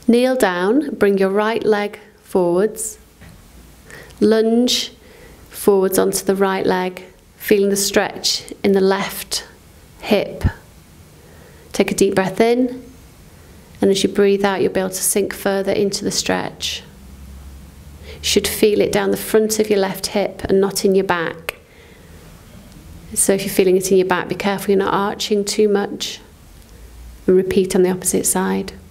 Kneel down, bring your right leg forwards, lunge forwards onto the right leg, feeling the stretch in the left hip. Take a deep breath in, and as you breathe out, you'll be able to sink further into the stretch. You should feel it down the front of your left hip and not in your back. So if you're feeling it in your back, be careful you're not arching too much. And repeat on the opposite side.